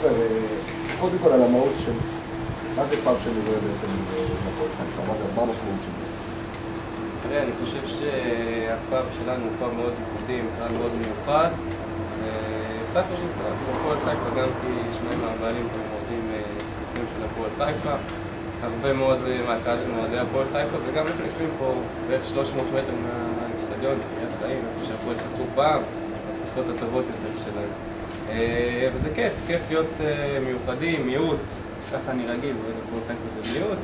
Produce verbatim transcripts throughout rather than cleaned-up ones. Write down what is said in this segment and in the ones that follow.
עופר, קודם כל על המהות של מה זה פאב של מזוהה בעצם בפועל חיפה, מה המשמעות של זה? תראה, אני חושב שהפאב שלנו הוא פאב מאוד ייחודי, מקרן מאוד מיוחד. החלטנו בפועל חיפה גם כי שניים מהבעלים הם אוהדים סופים של הפועל חיפה. הרבה מאוד מהקהל של מועדי הפועל חיפה, וגם אנחנו יושבים פה בערך שלוש מאות מטר מהאצטדיון, קריית חיים, איפה שהפועל שיחקו פעם, התקופות הטובות יותר שלהם. וזה כיף, כיף להיות מיוחדים, מיעוט, ככה אני רגיל, הפועל חיפה זה מיעוט.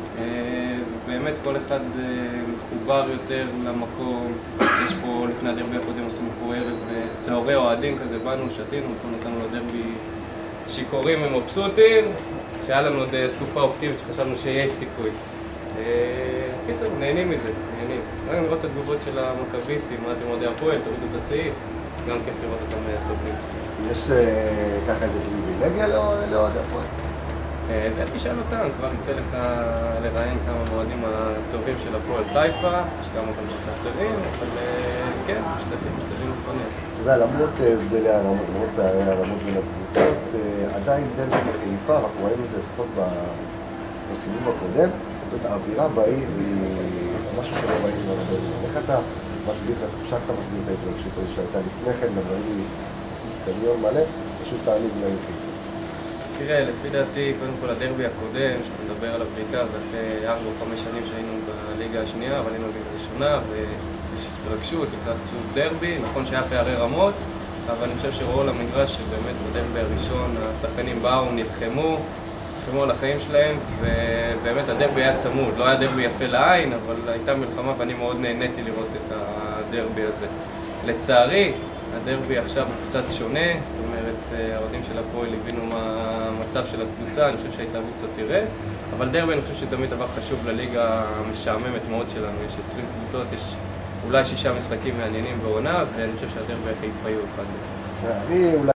באמת כל אחד מחובר יותר למקום, יש פה לפני הדרבי הקודם עושים פה ערב צהרי אוהדים כזה, באנו, שתינו, פה נסענו לדרבי שיכורים ומבסוטים, שהיה לנו עוד תקופה אופטימית שחשבנו שיש סיכוי. קיצור, נהנים מזה, נהנים. רק לראות את התגובות של המכביסטים, מה אתם אוהדי הפועל, תורידו את הצעיף, גם כיף לראות אותם סובלים קצת. יש ככה איזה פריבילגיה לאוהדי הפועל? זה תשאל אותם, כבר יצא לך לראיין כמה מועדים הטובים של הפועל חיפה, יש כמה גם שחסרים, אבל כן, משתדלים, משתדלים לפעמים. אתה יודע, למרות הבדלי הרמות, למרות פערי הרמות בין הקבוצות, עדיין דרבי בחיפה, אנחנו ראינו את זה לפחות בסיבוב הקודם, זאת האווירה בעיר היא משהו שלא ראינו הרבה זמן. איך אתה מסביר, איך אתה מסביר את ההתרגשות הזו שהייתה לפני כן, וראינו איצטדיון מלא, פשוט תעליב לעיר חיפה. תראה, לפי דעתי, קודם כל הדרבי הקודם, שאתה מדבר עליו בעיקר, זה אחרי ארבע או חמש שנים שהיינו בליגה השנייה, אבל היינו בליגה הראשונה, ויש התרגשות לקראת שוב דרבי. נכון שהיה פערי רמות, אבל אני חושב שראו למגרש שבאמת בדרבי הראשון השחקנים באו, נלחמו, נלחמו על החיים שלהם, ובאמת הדרבי היה צמוד. לא היה דרבי יפה לעין, אבל הייתה מלחמה ואני מאוד נהניתי לראות את הדרבי הזה. לצערי, הדרבי עכשיו הוא קצת שונה, זאת אומרת, האוהדים של הפועל הבינו מה המצב של הקבוצה, אני חושב שההתלהבות קצת תרד, אבל דרבי אני חושב שתמיד דבר חשוב לליגה המשעממת מאוד שלנו, יש עשרים קבוצות, יש אולי שישה משחקים מעניינים בעונה, ואני חושב שהדרבי החיפאי הוא אחד.